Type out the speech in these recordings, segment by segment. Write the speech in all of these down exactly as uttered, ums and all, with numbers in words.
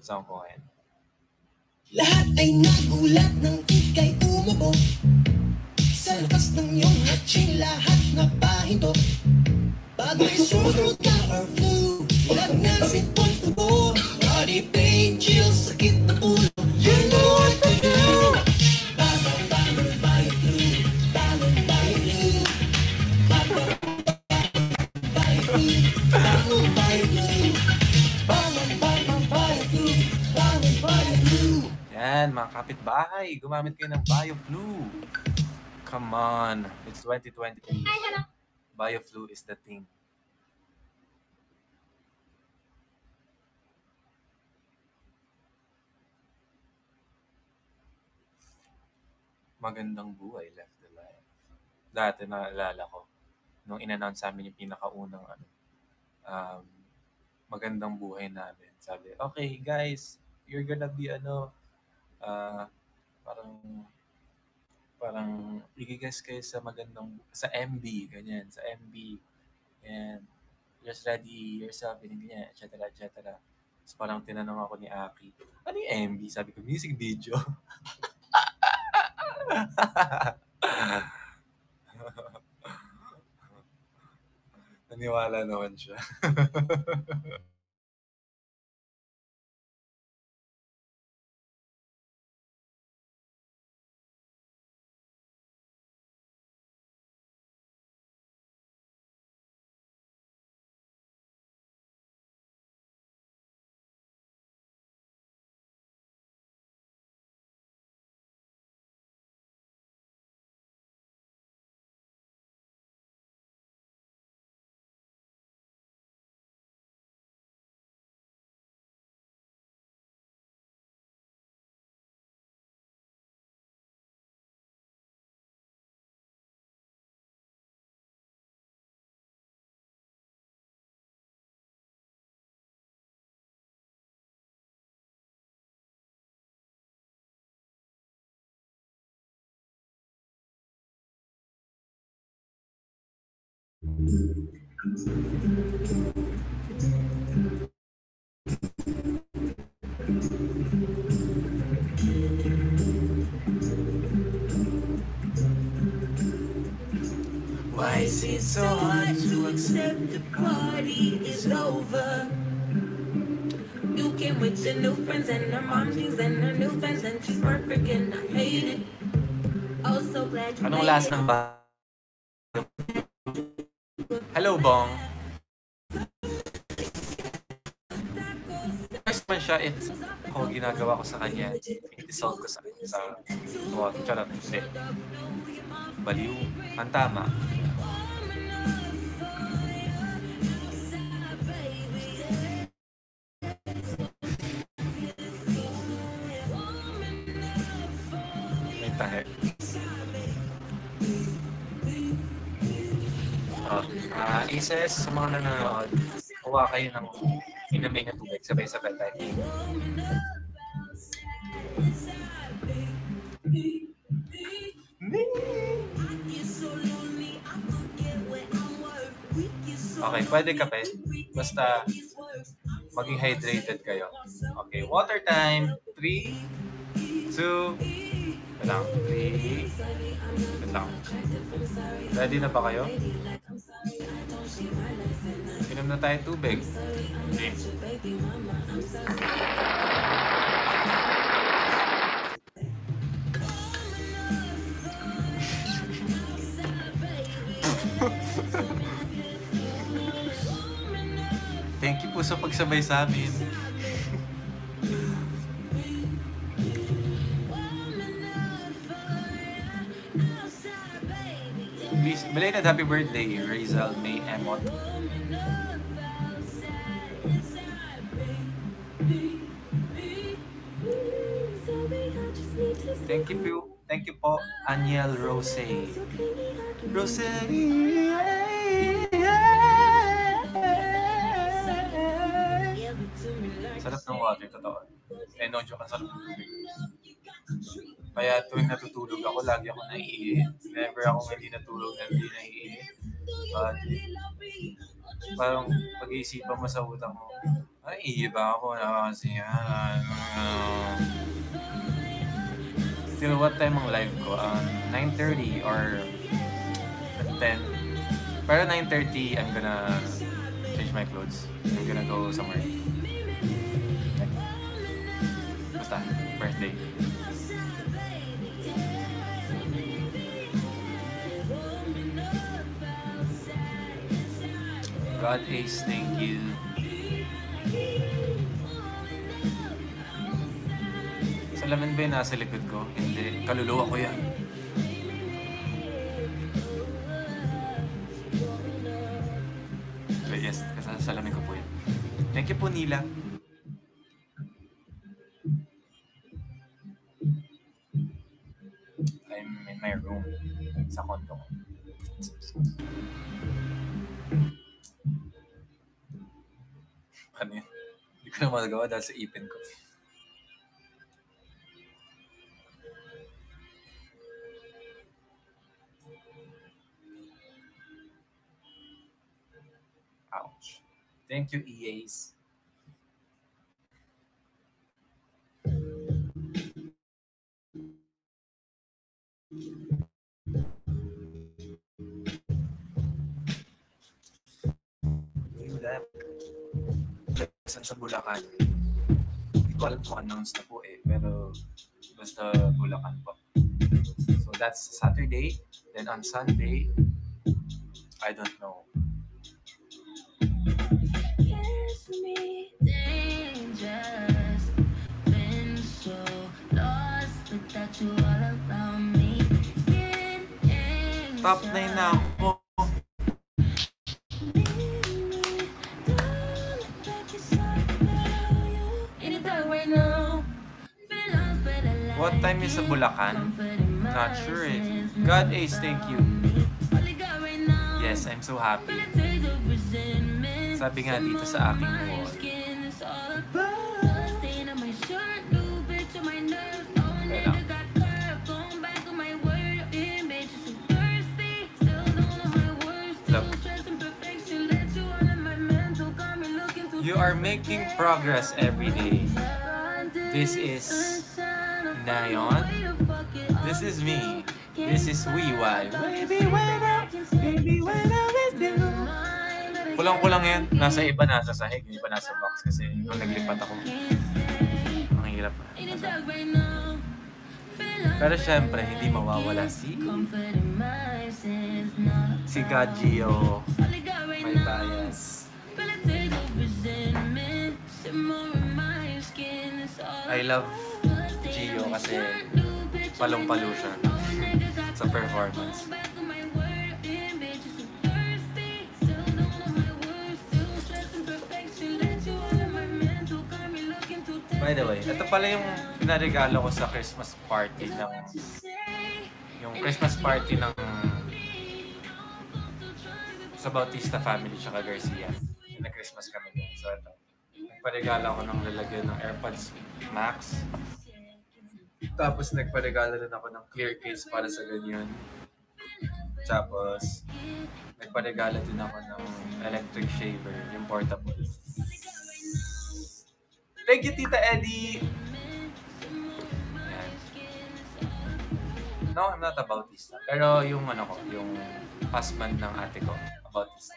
song ko ngayon. Lahat ay nagulat nang ika'y tumabo. Sa lakas ng iyong hatching, lahat na pahinto. Bago'y sumunod ka or flu, ilag na sipon tubo. Body pain, chills, sakit ng ulo. You know what to do. Bamang bamang by flu, bamang by flu. Bamang by flu, bamang by flu. Bamang bamang by flu, bamang by flu. Yan, mga kapitbahay, gumamit kayo ng BioFlu. Come on, it's twenty twenty-three. BioFlu is the thing. Magandang buhay, left the life. Dati naalala ko, nung in-announce sa amin yung pinakaunang ano, um, magandang buhay namin. Sabi, okay guys, you're gonna be ano, uh, parang parang i-guess kayo sa magandang, sa M B, ganyan, sa M B, and just ready yourself, ganyan, et cetera, et cetera. Tapos parang tinanong ako ni Aki, ano yung M B? Sabi ko, music video. Naniwala naman siya. Why is it so hard to accept the party is over? You came with your new friends and her mom jeans and her new friends and she's perfect and I hate it. Oh, so glad you Anong made last it. ng ba? Hello, Bong. First man siya, if ako ginagawa ko sa kanya, i-dissolve ko sa sa water. Charot, hindi. Baliw. Ang tama. May tahe. Oh, uh, Ises, sa mga nanonood, kuha kayo ng inamay na tubig, sabay-sabay tayo. Okay, pwede kape. Basta maging hydrated kayo. Okay, water time. three, two, wait lang. three, wait lang. Ready na ba kayo? Inom na tayo tubig. Okay. Thank you po sa pagsabay sa amin. Please, belated happy birthday, Rizal May Emot. Thank you po, thank you po, Aniel Rose. Rose. Sarap ng water, totoo. Eh, no joke, ang sarap ng tubig. Kaya tuwing natutulog ako, lagi ako naiihi. Never ako hindi natulog na hindi naiihi. But, parang pag-iisipan mo sa utang mo, Ay, iba ako na kasi yan. Till what time ang live ko? Um, nine thirty or ten. Pero nine thirty, I'm gonna change my clothes. I'm gonna go somewhere. Like, basta, birthday. God Ace, thank you. Salamin ba yung nasa likod ko? Hindi. Kaluluwa ko yan. But yes, kasasalamin ko po yan. Thank you po, Nila. I'm in my room sa condo ko. Ano yun? Hindi ko na magagawa dahil sa ipin ko. Ouch. Thank you, E As. Saan sa Bulacan? Hindi ko alam kung announce na po eh, pero basta Bulacan po. So that's Saturday. Then on Sunday, I don't know. Kiss me dangerous. Been so lost without you all around me. Top nine na ako. What time is sa Bulacan? Not sure eh. God Ace, thank you. Yes, I'm so happy. Sabi nga dito sa aking wall. Look. You are making progress every day. This is Nayon. This is me. This is Wiwai. Baby, when I, baby, when I with you. Kulang-kulang yan. Nasa iba, nasa sahig. Hindi pa nasa box kasi nung naglipat ako. Ang hirap. Pero syempre, hindi mawawala si si Gagio. May bias. I love Gio kasi palong-palo siya sa performance. By the way, ito pala yung pinaregalo ko sa Christmas party ng yung Christmas party ng sa Bautista family tsaka Garcia. Yung Christmas kami din. So ito, nagparegalo ako ng lalagyan ng AirPods Max. Tapos nagparegalo din ako ng clear case para sa ganyan. Tapos nagparegalo din ako ng electric shaver, yung portable. Thank you, Tita Eddie! Yan. No, I'm not a Bautista. Pero yung ano ko, yung husband ng ate ko, a Bautista.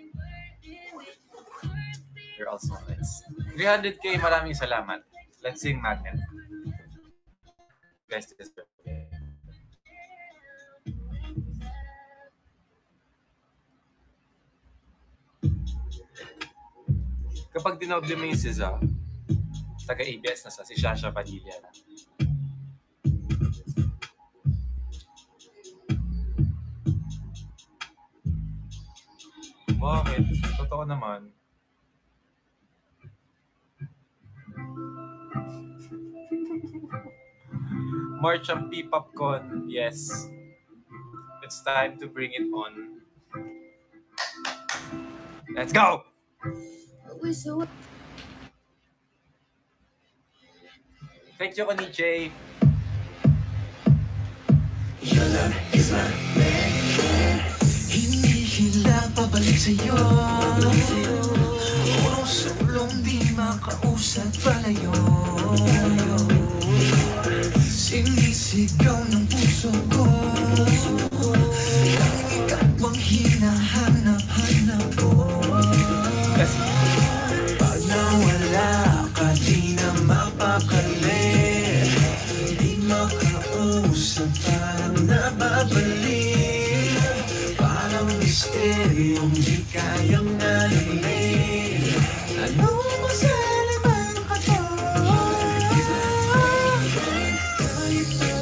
You're also nice. three hundred K, maraming salamat. Let's sing Magnet. Guys, this is kapag dinoble mo yung S Z A, taga-A B S na sa si Shasha Padilla na. Bakit? Totoo naman. March ang P-Popcon. Yes. It's time to bring it on. Let's go! Thank you, Koniche. Your love is my medicine. Hindi sila pabalik sa'yo. Kung Sulong di makausap palayo. Sinisigaw ng puso ko. Tanging ikaw ang hinahanap-hanap ko. Pag nawala ka, di na mapakali. Di makausap, parang nababalik. Parang misteryong di kayang nalilin. Ano masala bang kato? Ay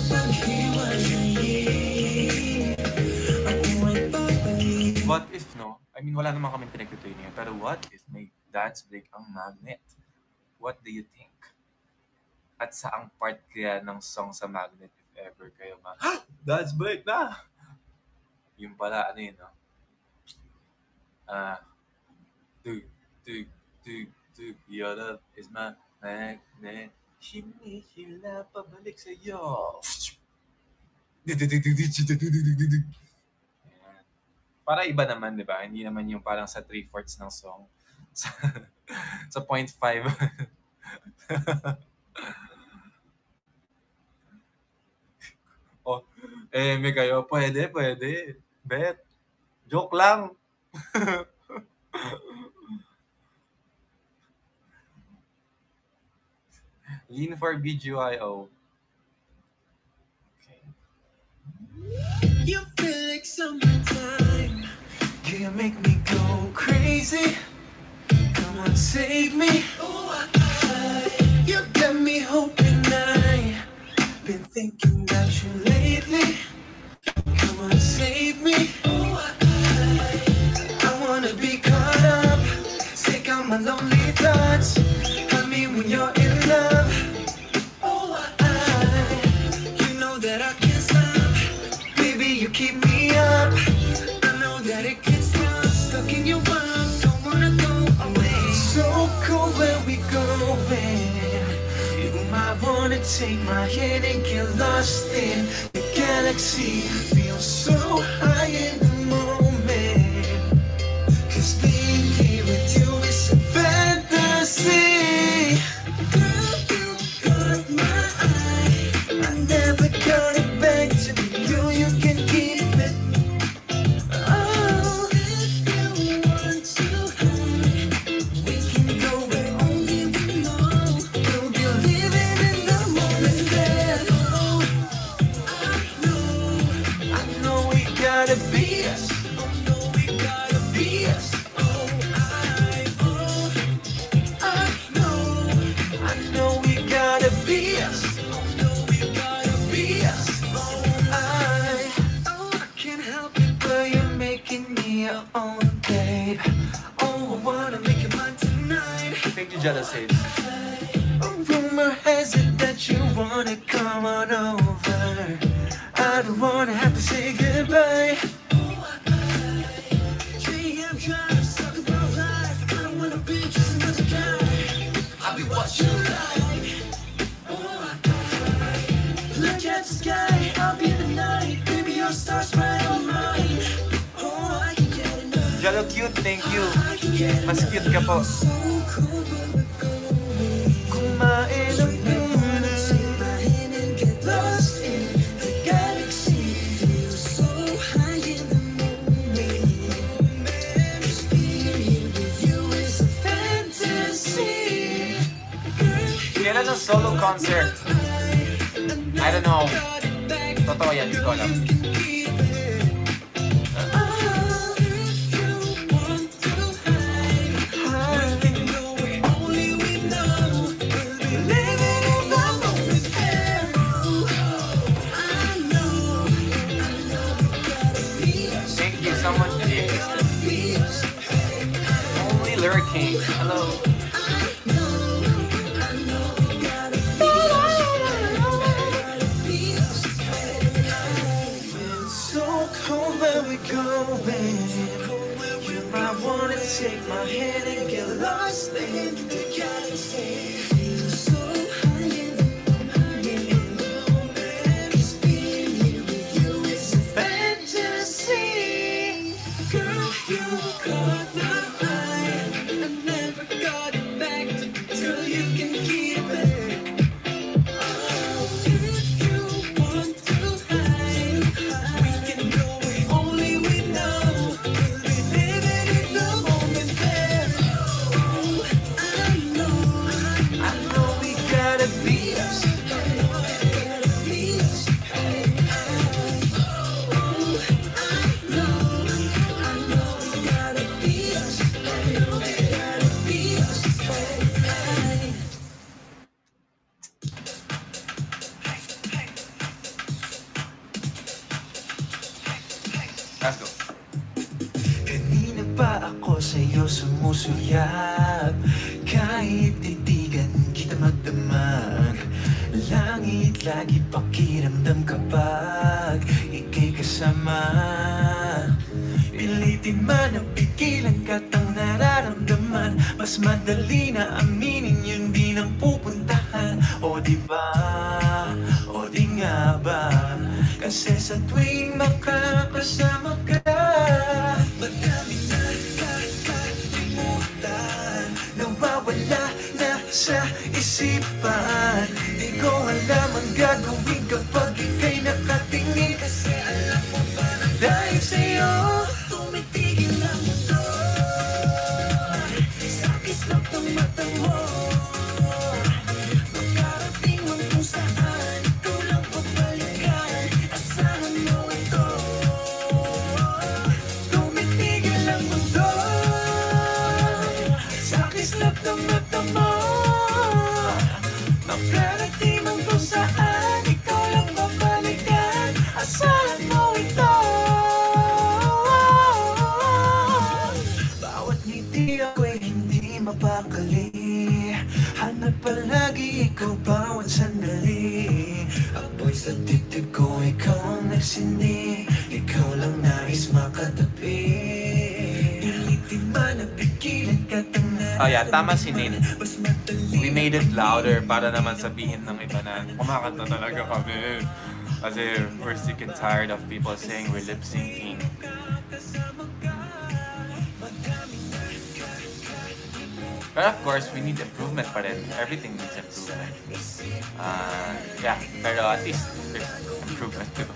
papaghiwalayin. Ako ay babalik. What if, no? I mean, wala naman kami pinagtutuloy niya. Pero what if may dance break ang Magnet? What do you think? At saang part kaya ng song sa Magnet if ever kayo ma... Dance break na! Yung pala, ano yun, no? Ah... Tug, tug, tug, tug, your love is my magnet. Hinihila pabalik sa'yo. Ayan. Para iba naman, di ba? Hindi naman yung parang sa three-fourths ng song. Sa, sa point five. Oh, eh, may kayo. Pwede, pwede. Bet. Joke lang. Lean for B G Y O. Okay. You feel like summertime. You make me go crazy. Come on, save me. Oh, I, I, you got me hoping. I've been thinking about you lately. Come on, save me. Oh, I, I, I wanna be caught up. Take out my lonely thoughts. I mean, when you're in love. Oh, I, I, you know that I can't stop. Baby, you keep me up. I know that it gets rough. Stuck in your arms, don't wanna go away. So cold where we going. You might wanna take my hand and get lost in the galaxy. Feel so high in the moment. Cause being here with you is a fantasy. Girl, you caught my eye. I never got it back to you. You can keep it. Oh, if you want to hide, we can go where only we know. We'll be living in the moment there. Oh, I know, I know we gotta be us. Oh, no, we gotta be us. Oh, I, oh, I know, I know we gotta be us. Oh, no, we gotta be us. Oh, I, oh, I can't help it, but you're making me your own, babe. Oh, I wanna make you mine tonight. Thank you, Jealous Age. A rumor has it that you wanna come on over. I don't wanna have to say goodbye. three a.m. drive, talk about life. I don't wanna be just another guy. I'll be what you like. Look at the sky, I'll be the night. Baby, your stars right on mine. Oh, I can get enough. Jello cute, thank you. I can get Mas cute ka po. so cool where we're going. Kumain ng muna. Take my hand and get lost in the galaxy. Feel so high in the moment. Just being here with you is a fantasy. Kailan ang solo concert? I don't know. Totoo yan, di ko alam. Thank you so much, James. Only lurking. Hello. So cold where we going. You might wanna take my hand and get lost in the galaxy. Feel so high in the moment. Just being here with you is a fantasy. Girl, you caught my eye. I never got Let's go. Kanina pa ako sa'yo sumusulyap, kahit titigan kita magdamag. Langit lagi pakiramdam kapag ika'y kasama. Pilitin man ang pigilan ka't ang nararamdaman, mas madali na aminin yun di nang pupuntahan. O diba, o di nga ba, kasi sa tuwing makakasama ka, madami na kakalimutan, nawawala na sa isipan. Di ko alam ang gagawin kapag ika'y nakatingin, kasi alam mo ba na dahil sa'yo tumitigil ang mundo. Sa kislap ng mata mo, makarating man kung saan, ikaw lang babalikan, asahan mo ito. Tumitigil ang mundo, sa kislap ng mata mo, makarating man kung saan, ikaw lang babalikan, asahan mo ito. Bawat ngiti ako'y hindi mapakali, hanap palagi ikaw bawat sandali. Apoy sa dibdib ko, ikaw ang nagsindi, ikaw lang nais makatabi. Pilitin man ang pigilan ka't ang Oh yeah, tama si Nin. We made it louder para naman sabihin ng iba na kumakanta talaga kami. Kasi we're sick and tired of people saying we're lip syncing. But of course, we need improvement pa rin. Everything needs improvement. Uh, yeah, pero at least there's improvement too.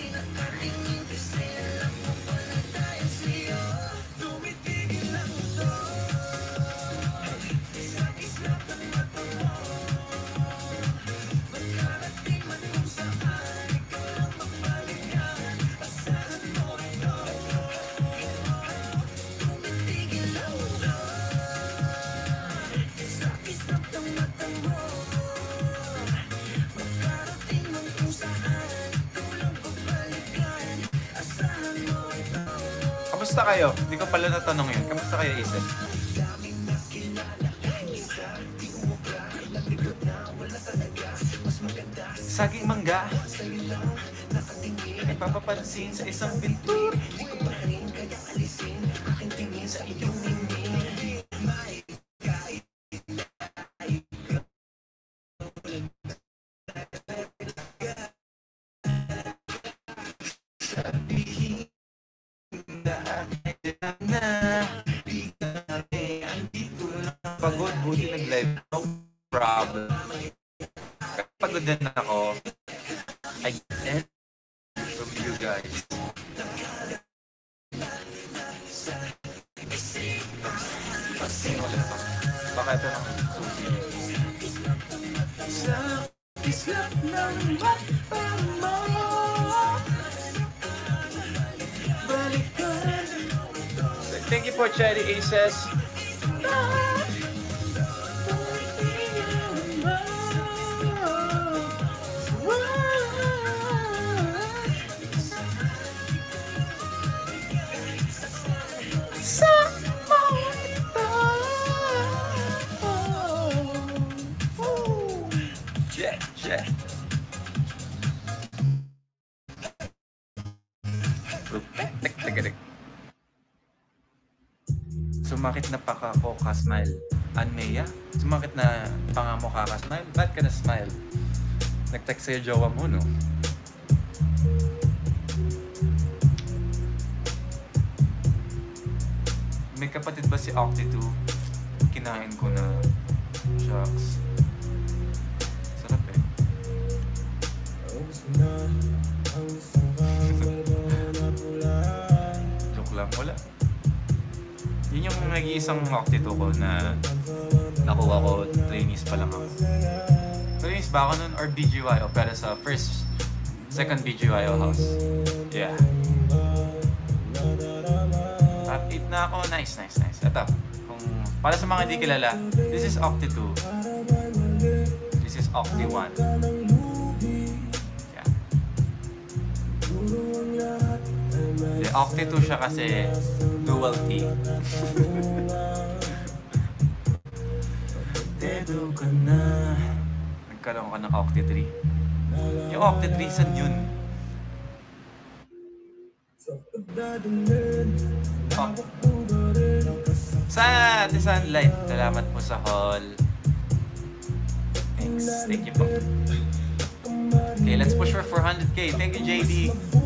Kamusta kayo? Hindi ko pala natanong yun. Kamusta kayo, Isel? Saging mangga. Nagpapapansin sa isang pintur. Hindi ko pa rin kaya alisin aking tingin sa iyong ningning. Sabihin na akin na di kami andito lang. Pagod, buti nag-live. No problem. Pagod din ako. I get from you guys. Baka ito ng susi. Sa kislap ng mata mo, balikan. Thank you for Cherry Aces. Sumakit na paka ko ka-smile. Anmeya, sumakit na panga mo ka-smile. Ba't ka na-smile? Nag-text sa'yo jowa mo, no? May kapatid ba si Octi two? Kinain ko na. Shucks. Sarap eh. Joke lang, wala. Yun yung nag-iisang Octi two ko na nakuha ko, trainees pa lang ako. Trainees ba ako nun or B G Y O? Pero sa first, second B G Y O house. Yeah. Top eight na ako. Nice, nice, nice. Ito, kung para sa mga hindi kilala, this is Octi two. This is Octi one. Yeah. Hindi, Octi two siya kasi dual T. Dedo ka na. Nagkaroon ka ng Octi three. Yung Octi three, saan yun? Oh. Sa Ate Sunlight, salamat po sa hall. Thanks, thank you po. Okay, let's push for four hundred K. Thank you, J D.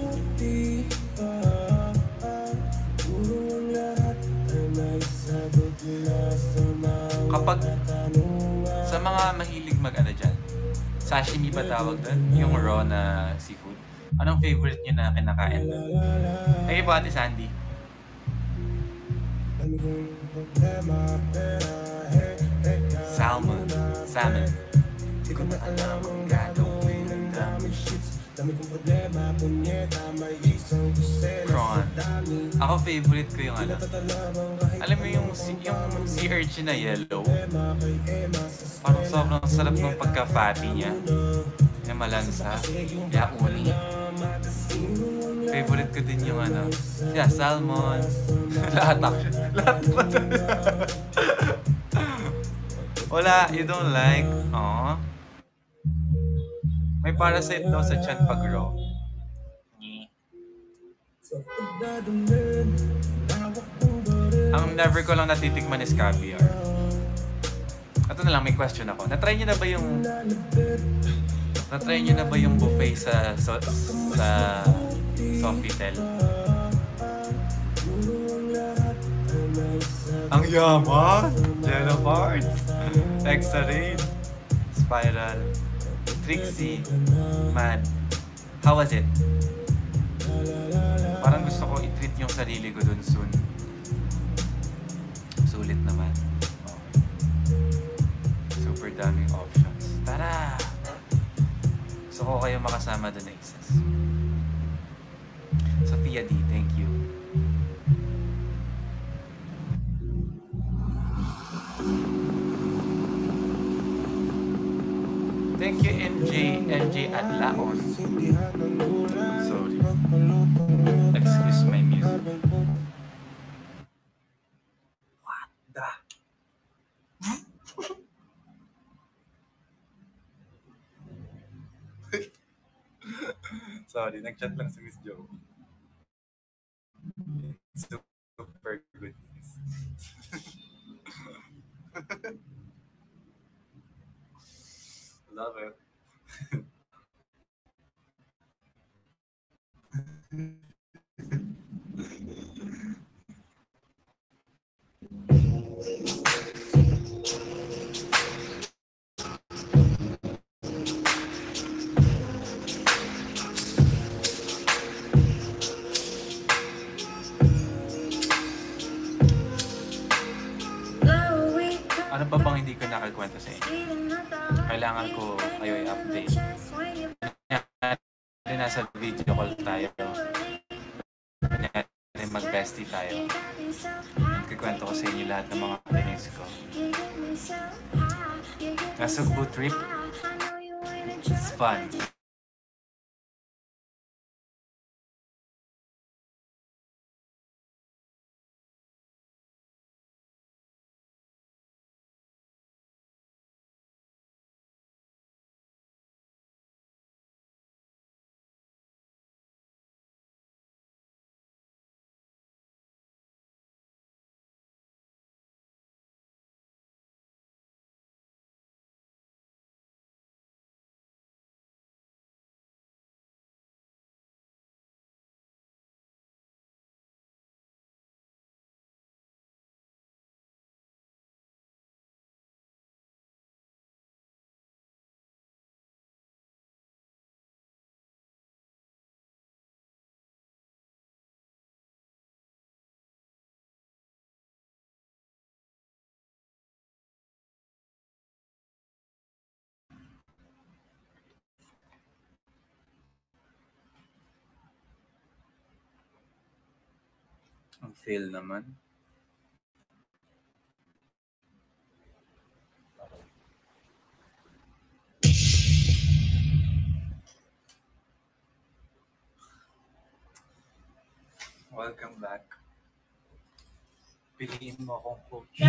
Kapag sa mga mahilig mag-ano dyan, sashimi ba tawag doon? Yung raw na seafood. Anong favorite nyo na kinakain doon? Thank you po, Ate Sandy. Salmon. Salmon. Hindi ko na alam ang gagawin. Ang dami shits. Dami kong problema. Punyeta, may isang kusela. Prawn. Ako favorite ko yung ano. Alam mo yung, yung sea urchin na yellow. Parang sobrang sarap ng pagka-fatty niya. Yung malansa. Kaya uni. Favorite ko din yung ano. Yeah, salmon. Lahat actually. Lahat naman. Wala, you don't like? Aww. May parasite daw sa chan pag raw. Ang never ko lang natitikman is caviar. Ito na lang, may question ako. Natry niyo na ba yung Natry niyo na ba yung buffet sa so, sa Sofitel? Ang yaman! Jennifer! Exarade! Spiral! Trixie! Mad! How was it? Parang gusto ko i-treat yung sarili ko dun soon. Sulit naman. Okay. Super daming options. Tara! Gusto ko kayo makasama dun na isas. Sophia D, thank you. Thank you, M J. M J Adlaon. Sorry. Excuse my music. What the? Sorry, nag-chat lang si Miss Jo. Super good news. Love it. Ano pa bang hindi ko nakakwento sa inyo? Kailangan ko kayo i-update. Kaya nasa video call tayo. Kaya mag-bestie tayo. Nagkikwento ko sa inyo lahat ng mga feelings ko. Nasa good trip. It's fun. Ang fail naman. Welcome back. Piliin mo akong coach.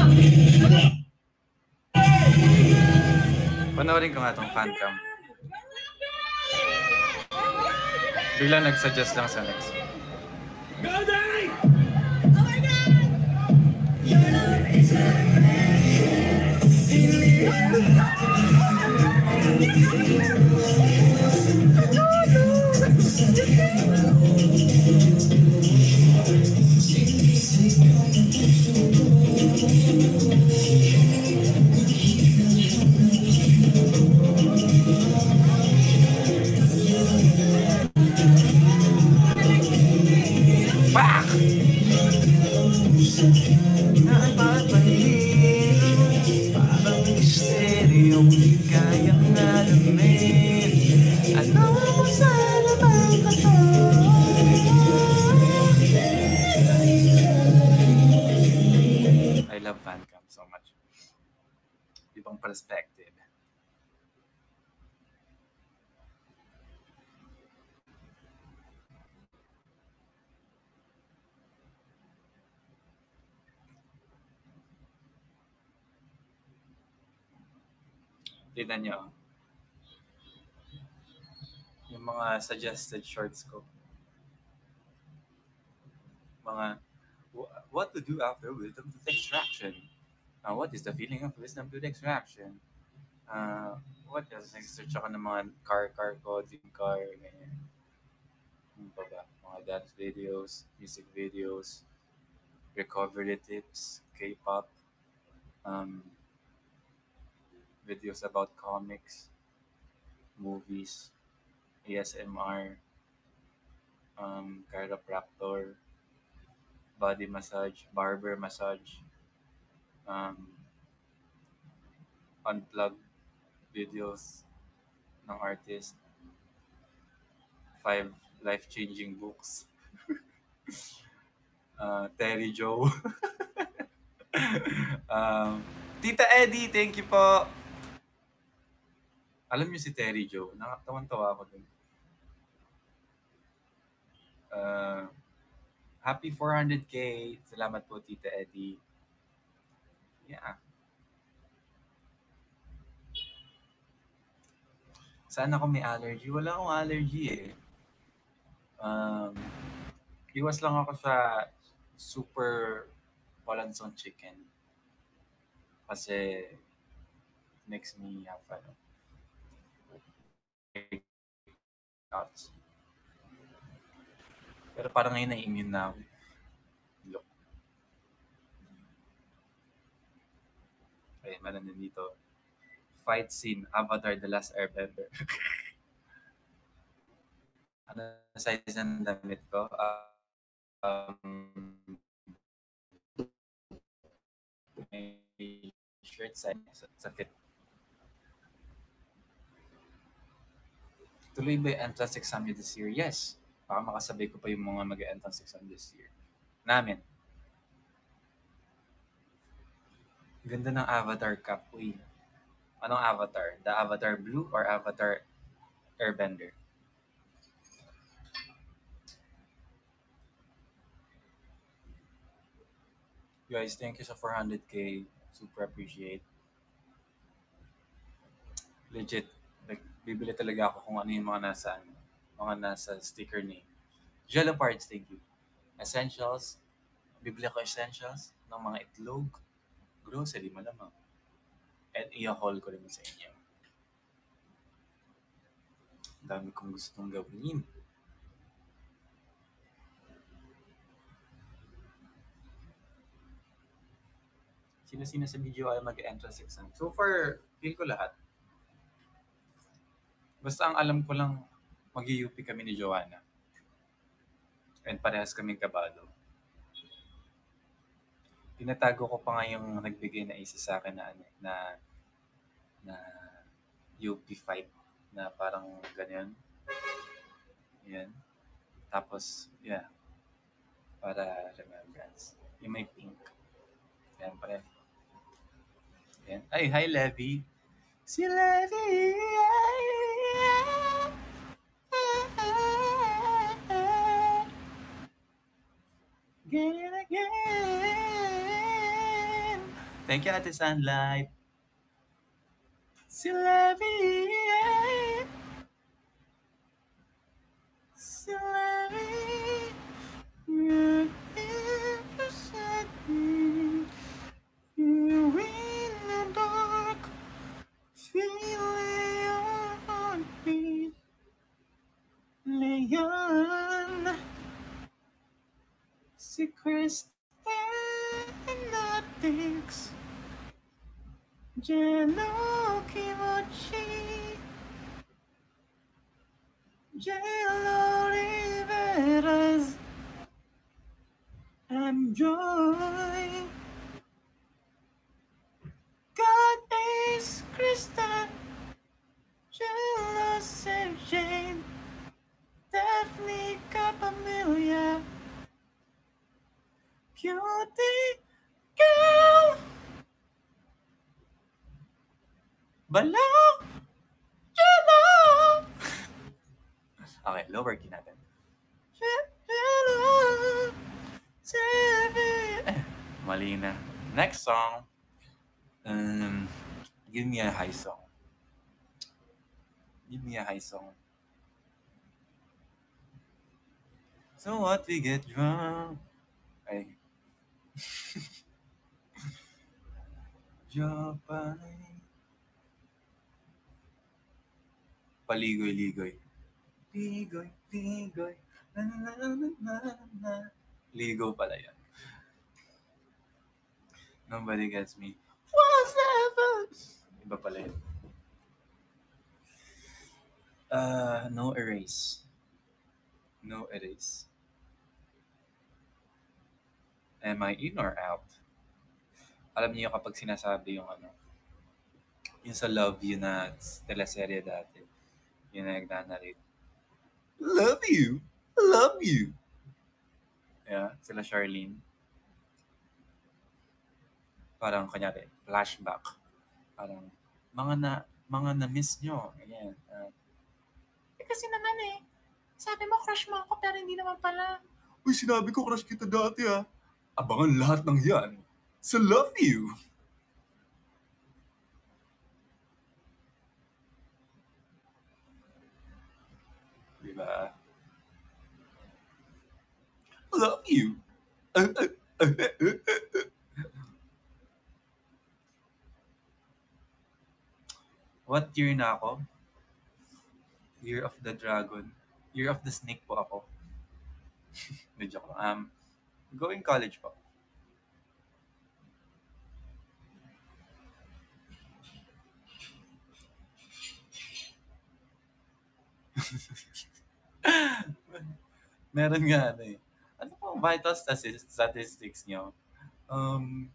Panoorin ko nga itong fancam. Biglang nag-suggest lang sa next. Pak! Parang misteryong di kayang alamin. Ano mo sa labang kato? I love fancam so much. Ibang perspective. Tignan nyo. Yung mga suggested shorts ko. Mga, what to do after wisdom tooth extraction? Uh, what is the feeling of wisdom tooth extraction? Uh, what else? Nag-search ako ng mga car, car ko, dream car, ganyan. Ano pa ba? Mga dance videos, music videos, recovery tips, K-pop, um, videos about comics, movies, A S M R, um, chiropractor, body massage, barber massage, um, unplugged videos ng artist, five life-changing books, uh, Terry Joe, um, Tita Eddie, thank you po. Alam niyo si Terry Joe, nakatawan-tawa ako dun. Uh, happy four hundred K. Salamat po, Tita Eddie. Yeah. Saan ako may allergy? Wala akong allergy eh. Um, iwas lang ako sa super walansong chicken. Kasi makes me have ano. Nuts. Pero parang ngayon na-immune na ako. Look. Okay, meron din dito. Fight scene, Avatar The Last Airbender. Ano size ng damit ko? Uh, um, may shirt size sa, sa fit. Tuloy ba yung entrance exam this year? Yes. Baka makasabay ko pa yung mga mag-entrance exam this year. Namin. Ganda ng Avatar Cup. Uy. Anong Avatar? The Avatar Blue or Avatar Airbender? Guys, thank you sa four hundred K. Super appreciate. Legit. Like, bibili talaga ako kung ano yung mga nasa, mga nasa sticker name. Jello parts, thank you. Essentials. Bibili ako essentials ng mga itlog. Grocery, malamang. At i-haul ko rin sa inyo. Ang dami kong gustong gawin. Sino-sino sa video ay mag-entrance exam? So far, feel ko lahat. Basta ang alam ko lang, mag-U P kami ni Joanna. And parehas kaming kabado. Tinatago ko pa nga yung nagbigay na isa sa akin na, na, na U P fight na parang ganyan. Yan. Tapos, yeah. Para remembrance. Yung may pink. Yan, pare. Yan. Ay, hi, Levy. Si Levy! Thank you, Ate Sunlight. C'est la vie. C'est la vie. You're here beside me. You're in the dark. Feeling your heartbeat. Leon. Si Kristen Atix. Jello Kimochi. Jello Riveras. And joy. God is Kristen. Jello Saint Jane. Daphne Capamilia. Cutie girl. Balak. Jello. Okay, lower key natin. Jello. Seven. Mali na. Next song. Um, give me a high song. Give me a high song. So what, we get drunk. Ay. Japay. Paligoy-ligoy. Ligoy, ligoy. Na, na, na, na, na, na. Ligo pala yan. Nobody gets me. What's that? Iba pala yun. Uh, no erase. No erase. Am I in or out? Alam niyo kapag sinasabi yung ano, yung sa Love You na teleserye dati, yung nagna-narrate. Love you! Love you! Yeah, sila Charlene. Parang kanyari, flashback. Parang, mga na, mga na-miss nyo. Ayan. Uh, eh kasi naman eh, sabi mo crush mo ako pero hindi naman pala. Uy, sinabi ko crush kita dati ah. Abangan lahat ng yan sa Love You. Diba? Love you. Uh, uh, uh, uh, uh, uh. What year na ako? Year of the Dragon. Year of the Snake po ako. Medyo ko. Um, going college po. Meron nga ano eh. Ano po vital statistics nyo? Um,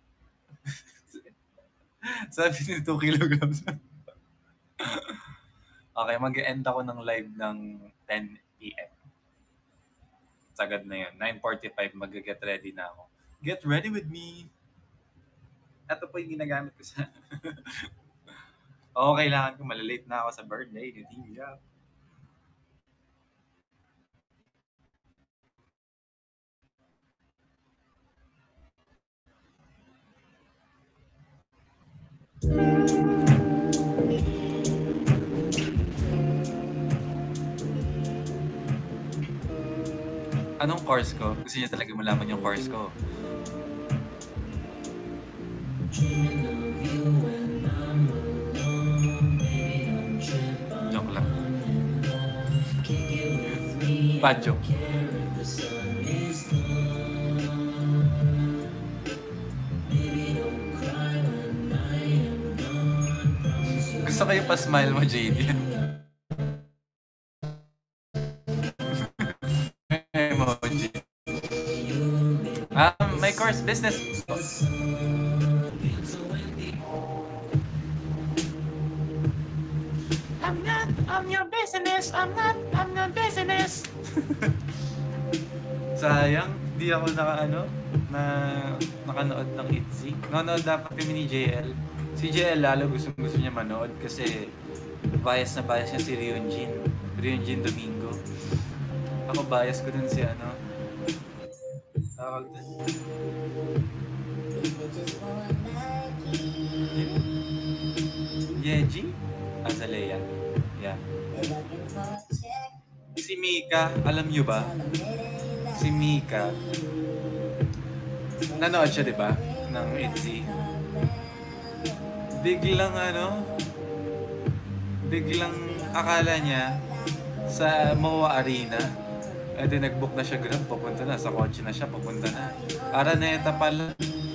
sabi ni two kilograms. Okay, mag-end ako ng live ng ten p.m. Sagad na yun. nine forty-five, mag-get ready na ako. Get ready with me! Ito po yung ginagamit ko sa... Oo, kailangan ko. Malalate na ako sa birthday ni Tia. Anong course ko? Gusto niyo talaga malaman yung course ko? Joke lang. Bad joke. Gusto kayo pa smile mo, J D? Emoji. Um, my course, business. I'm not, I'm your business. I'm not, I'm your business. Sayang, di ako naka ano, na nakanood ng I T Z Y. Nanonood dapat kami ni J L. Si J L lalo gusto gusto niya manood kasi bias na bias niya si Ryunjin. Ryunjin Domingo. Ako bias ko dun si ano. Tawag dun. Yeji? Azalea. Yeah. Si Mika, alam nyo ba? Si Mika, nanood siya, di ba? Ng Itzy. Biglang ano, biglang akala niya sa M O A Arena. Eh di nag-book na siya Grab, papunta na. Sa kotse na siya, papunta na. Araneta pala.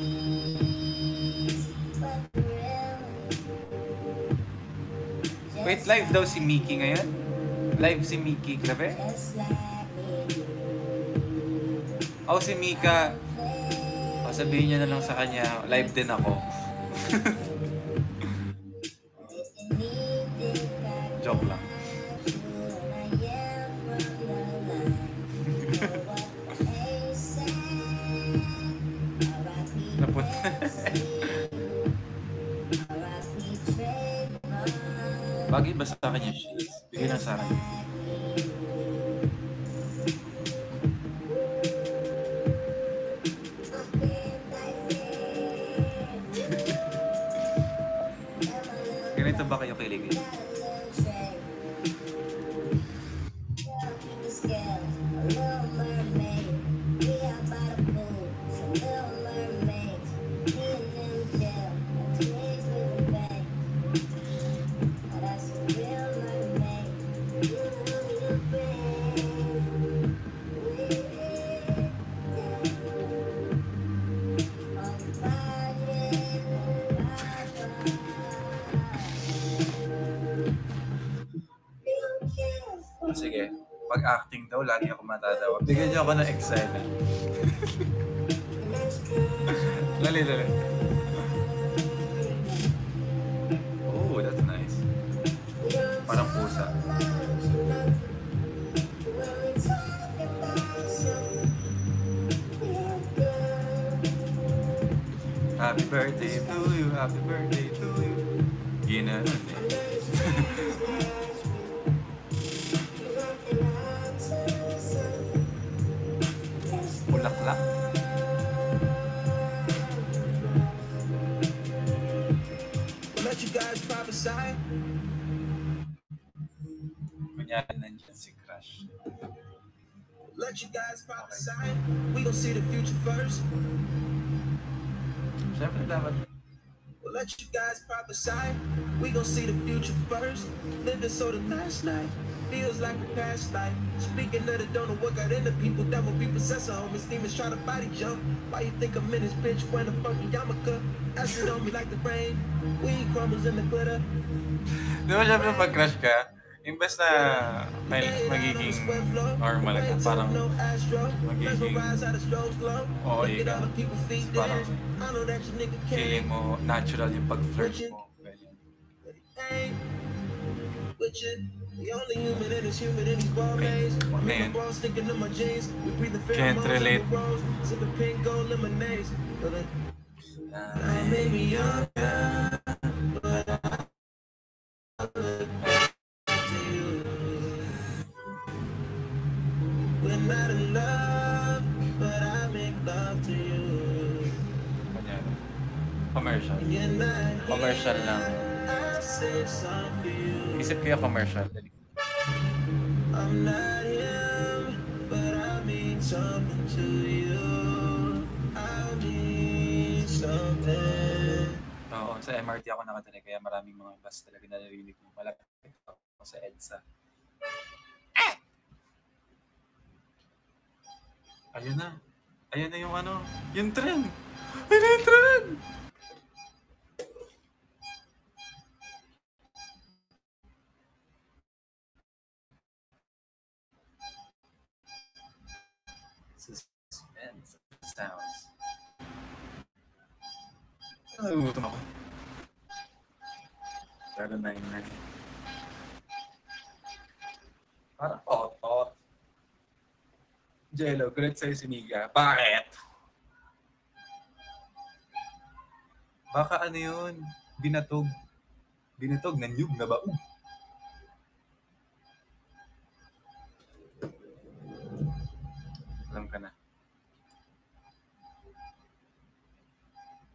Wait, live daw si Mickey ngayon? Live si Mickey Clave? O si Mika, o sabihin niya na lang sa kanya, live din ako. Joke lang. Napunta. Bagay ba sa akin yung shields? Bigay lang sa akin. Ganito ba kayo kiligin? Sige, pag-acting daw, lagi ako matatawa. Bigyan niyo ako ng excel. Lali, lali. Oh, that's nice. Parang pusa. Happy birthday to you, happy birthday to you. Ginanon eh. Bulaklak. Let you guys prophesy. Kunyari nandiyan si Crush. Let you guys prophesy. We gon' see the future first. Siyempre dapat. Well, let you guys prophesy. We gon' see the future first. Living so the last night feels like a past life. Speaking of the don't know what got into people, devil be possessor. Homies demons try to body jump. Why you think I'm in this bitch when I'm fucking yarmulke? Acid on me like the rain. Weed crumbles in the glitter. Di ba siyempre pag-crush ka, imbes na may magiging normal ka, parang magiging O A ka. Parang feeling mo natural yung pag-flirt mo. The only human that is human in these ball days. Man. Sticking to my jeans. We breathe the Can't relate. Sipping pink gold lemonades. I may be younger, but I look back to you. We're not in love, but I make love to you. Kunyari. Commercial. You're not Commercial lang. I save some for you. Isip kaya commercial. Dali. I'm not him, but I mean something to you. I mean something. Oo, sa M R T ako nakatali, kaya maraming mga bus talaga narinig mo. Malapit ako sa EDSA. Ah! Ayun na. Ayun na yung ano, yung trend. Ayun na yung trend! Suspense sounds. Nagugutom ako. Pero na yun na. Parang otot. Jello, great sa'yo siniga. Bakit? Baka ano yun? Binatog. Binatog, nanyug, nabaog. Alam ka na.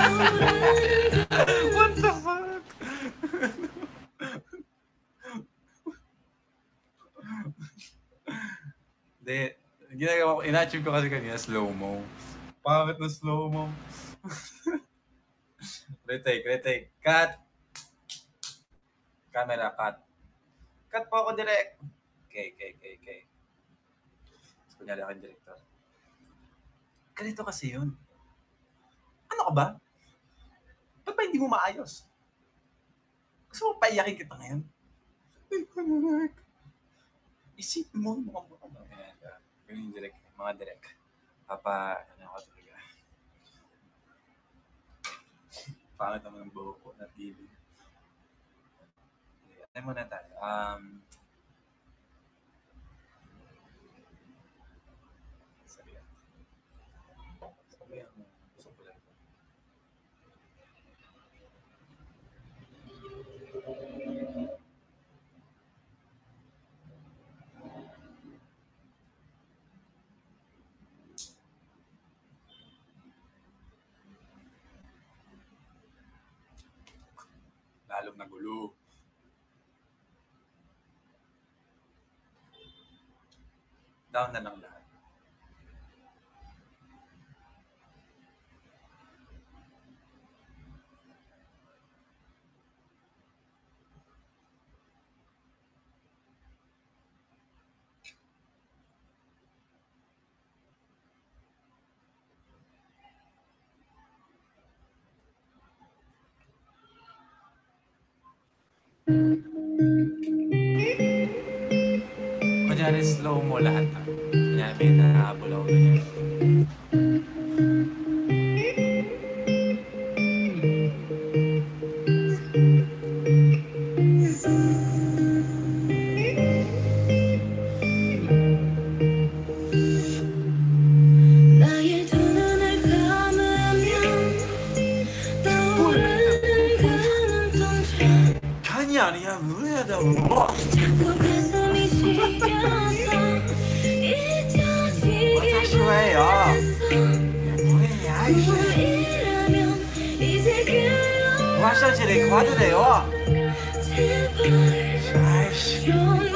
What the fuck? Hindi, ginagawa ko, ina-achieve ko kasi kanina slow-mo. Pangit na slow-mo. Retake, retake. Cut! Camera, cut. Cut po ako direct. Okay, okay, okay, okay. So, kunyari ako yung director. Ganito kasi yun. Ano ka ba? Ba't ba hindi mo maayos? Gusto mo paiyakin kita ngayon? Isipin mo, mukhang mo ano. Ayan, yung direct, mga direct. Papa, ano ako talaga. Pangit naman ang buhok ko na T V. Ano muna tayo? Um, sabi yan. Sabi yan. Gusto ko lang. Lalong nagulo. Down na lang lahat. Kunyari slow mo lahat na. Kunyari may nahabol ako ganyan. Kanya niya, 뭐야 나 뭐? 좋아해요. 뭐야 이씨. 화장실에 가도 돼요. 아이씨.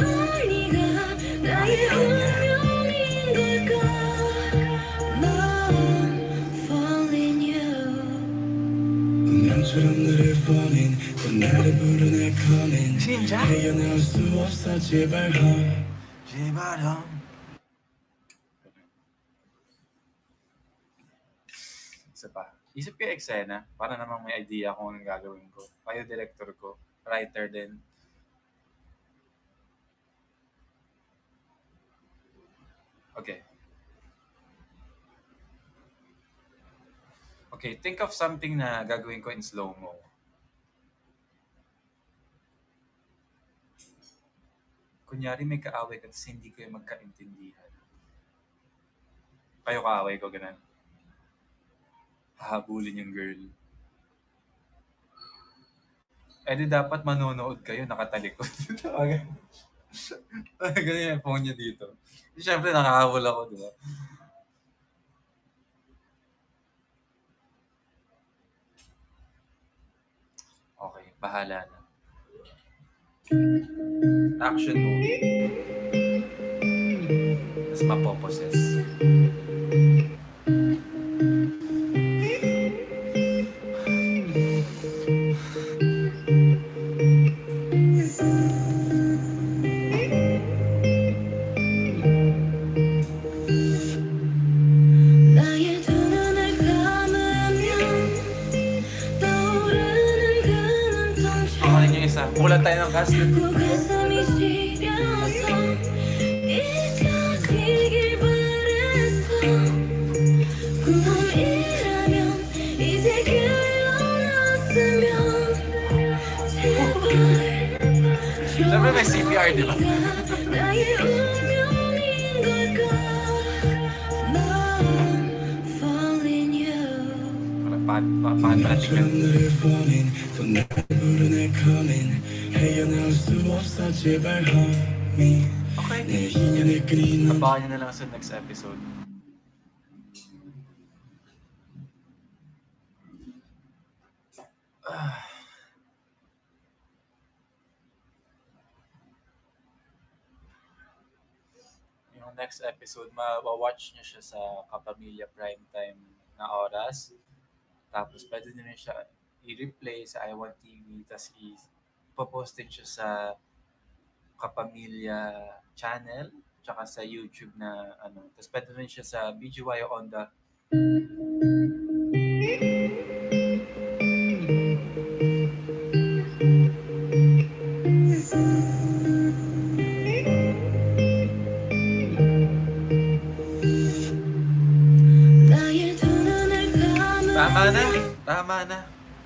운명처럼 falling, 또 나를 부르네 calling. 진짜? 헤어나올 수 없어 제발 hold. 제발 hold. Isa pa. Isip ko yung eksena para namang may idea kung anong gagawin ko. Kayo director ko, writer din. Okay. Okay, think of something na gagawin ko in slow-mo. Kunyari may kaaway ka tapos hindi ko yung magkaintindihan. Kayo kaaway ko, ganun. Hahabulin yung girl. Eh di dapat manonood kayo, nakatalikod. Ganyan yung phone niya dito. Siyempre, nakahabol ako, di ba? Okay, bahala na. Action movie. Tapos mapoposes. Kulang tayo ng cast. Siyempre may C P R, di ba? Okay. Abangan nyo na lang sa next episode. Ah, yung next episode, ma-watch nyo siya sa Kapamilya Primetime na oras. Tapos pwede nyo rin siya i-replay sa I Want T V. Tapos i-post din siya sa Kapamilya channel. Tsaka sa YouTube na ano. Tapos pwede rin siya sa B G Y O Onda. Tama na. Tama na.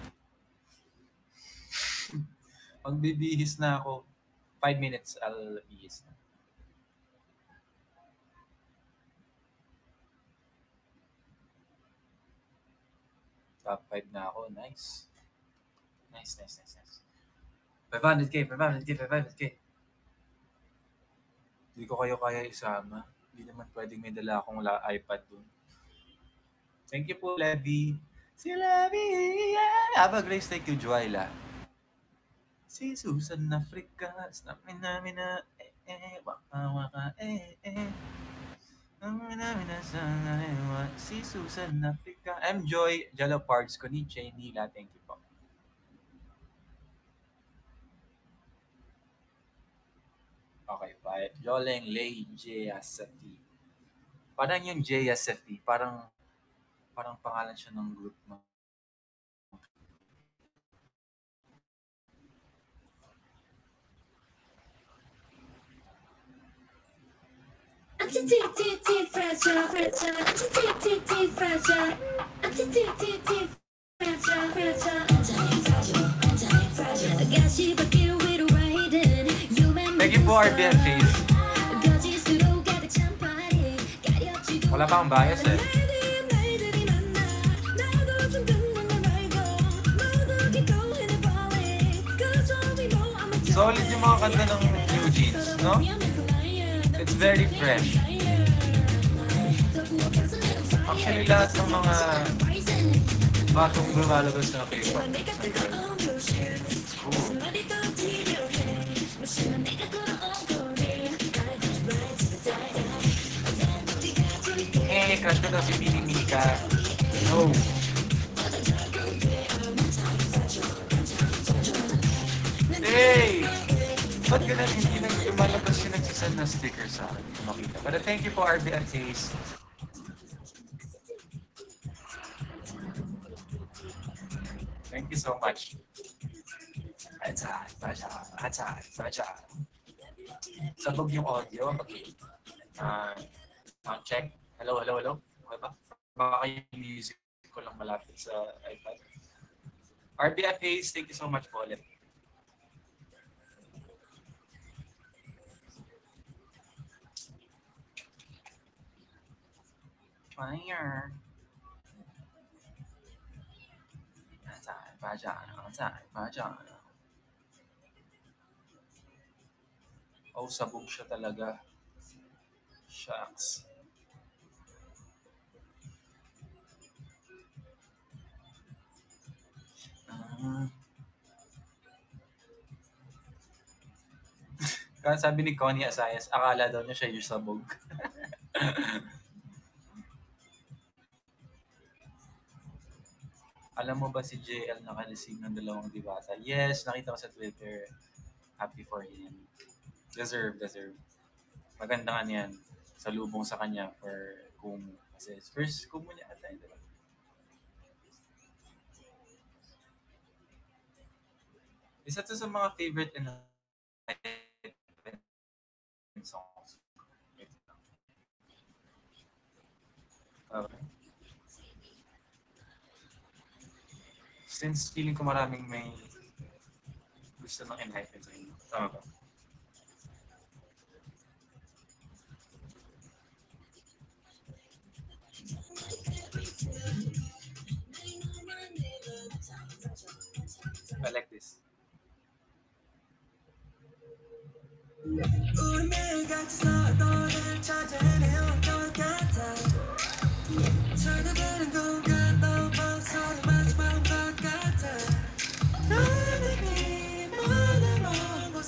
Magbibihis na ako. Five minutes, I'll bihis na. Top five na ako. Nice. Nice, nice, nice, nice. five hundred K, five hundred K, five hundred K. Hindi ko kayo kaya isama. Hindi naman pwedeng may dala akong la- iPad dun. Thank you po, Levy. Si Levy, yeah. Have a great day, you, Joyla. Si Susan Africa, snapping namin na, eh, eh, waka, waka, eh, eh. Namin namin na sana, eh, si Susan Africa. I'm Joy, Jalo Parts, Koniche, Nila, thank you po. Okay, five. Joleng Lay J S F E. Parang yung J S F E, parang parang pangalan siya ng group mo. Thank you po, R B F Face. Wala pa akong bias eh. Solid yung mga kanta ng New Jeans, no? It's very fresh. Actually, lahat ng mga batong lumalabas na K-pop. Ooh. Eh, crush ko daw si Mini Mika. No. Hey! Ba't ganun hindi nang lumalabas yung nagsasend na sticker sa akin? Makita. Pero thank you po, R B F Face. Thank you so much. Atsa, atsa, atsa, atsa. Sabog yung audio. Okay. Uh, sound check. Hello, hello, hello. Okay ba? Baka yung music ko lang malapit sa iPad. R B F Face, thank you so much po ulit. Fire. Atsa, atsa, atsa, atsa. Oh, sabog siya talaga. Shucks. Uh, Kaya sabi ni Connie Asayas, akala daw niya siya yung sabog. Alam mo ba si J L nakareceive ng dalawang diwata? Yes, nakita ko sa Twitter. Happy for him. Deserve, deserve. Maganda nga niyan. Salubong sa kanya for Kumu. Kasi first Kumu niya ata yun, diba? Isa to sa mga favorite in songs. Okay. Since feeling ko maraming may gusto ng enhypen sa inyo. Tama ba? I like this.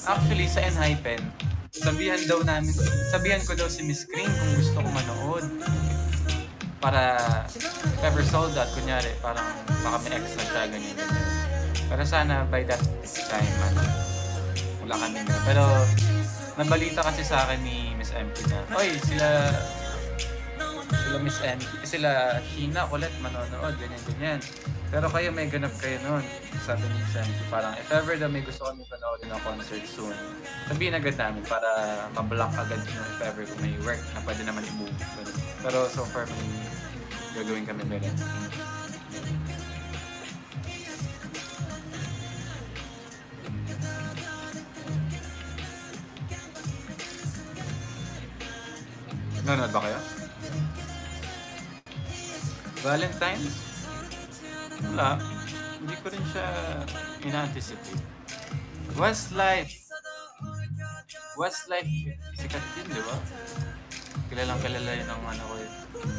Actually, sa Enhypen, sabihan daw namin, sabihan ko daw si Miss Green kung gusto ko manood. Para, if ever sold out, kunyari, parang baka may extra siya, ganyan, ganyan. Pero sana by that time, ano, wala kami na. Pero, nabalita kasi sa akin ni Miss M P na, oy, sila, sila Miss M P, sila Sheena ulit manonood, ganyan, ganyan. Pero kayo may ganap kayo nun. Sabi ni Miss M P, parang if ever daw may gusto kami panoorin ng concert soon, sabihin agad namin para mablock agad yun if ever kung may work na pwede naman i-move. Pero so far, may gagawin kami meron. Nanonood ba kayo? Valentine's? Wala. Hindi ko rin siya ina-anticipate. Westlife. Westlife. Sikat din, di ba? Kilalang kilala yun ang ano ko yun.